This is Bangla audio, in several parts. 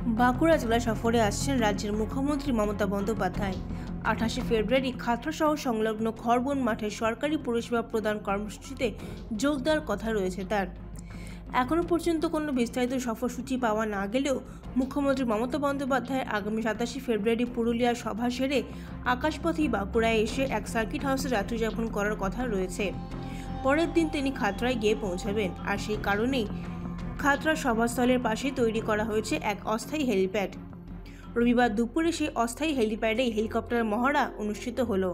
বাঁকুড়া জেলা সফরে আসছেন রাজ্যের মুখ্যমন্ত্রী মমতা বন্দ্যোপাধ্যায়। 28 ফেব্রুয়ারি খাতড়া শহর সংলগ্ন খড়বন মাঠে সরকারি পরিষেবা প্রদান কর্মসূচিতে যোগ দেওয়ার কথা রয়েছে তার। এখনও পর্যন্ত কোনো বিস্তারিত সফরসূচি পাওয়া না গেলেও মুখ্যমন্ত্রী মমতা বন্দ্যোপাধ্যায় আগামী 27 ফেব্রুয়ারি পুরুলিয়ার সভা সেরে আকাশপথেই বাঁকুড়ায় এসে এক সার্কিট হাউসে রাত্রিযাপন করার কথা রয়েছে। পরের দিন তিনি খাতড়ায় গিয়ে পৌঁছাবেন, আর সেই কারণেই খাতড়া সভাস্থলের পাশে তৈরি করা হয়েছে এক অস্থায়ী হেলিপ্যাড। রবিবার দুপুরে সেই অস্থায়ী হেলিপ্যাডেই হেলিকপ্টার মহড়া অনুষ্ঠিত হলো।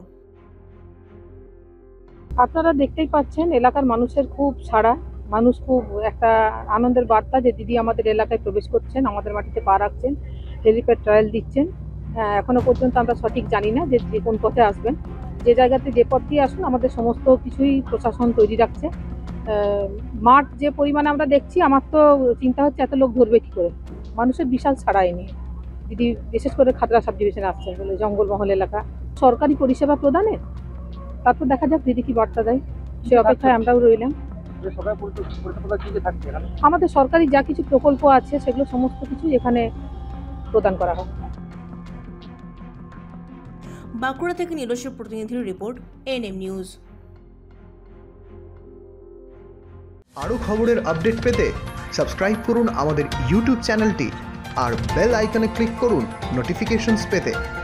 আপনারা দেখতেই পাচ্ছেন এলাকার মানুষের খুব সাড়া, মানুষ খুব একটা আনন্দের বার্তা যে দিদি আমাদের এলাকায় প্রবেশ করছেন, আমাদের মাটিতে পা রাখছেন, হেলিপ্যাড ট্রায়াল দিচ্ছেন। এখনো পর্যন্ত আমরা সঠিক জানি না যে কোন পথে আসবেন, যে জায়গাতে যে পথ দিয়ে আসুন আমাদের সমস্ত কিছুই প্রশাসন তৈরি রাখছে। মাঠ যে পরিমাণে আমরা দেখছি, আমার তো চিন্তা হচ্ছে এত লোক ধরবে কি করে। মানুষের বিশাল ছাড়া এনে দিদি বিশেষ করে খাতড়া সাব ডিভিশনে আসছেন বলে, জঙ্গলমহল এলাকা, সরকারি পরিষেবা প্রদানের। তারপর দেখা যাক দিদি কি বার্তা দেয়, সে অপেক্ষায় আমরাও রইলাম। আমাদের সরকারি যা কিছু প্রকল্প আছে সেগুলো সমস্ত কিছু এখানে প্রদান করা হয়। বাঁকুড়া থেকে নিজস্ব প্রতিনিধির রিপোর্ট, এনএম নিউজ। আরও খবরের আপডেট পেতে সাবস্ক্রাইব করুন আমাদের ইউটিউব চ্যানেলটি আর বেল আইকনে ক্লিক করুন নোটিফিকেশনস পেতে।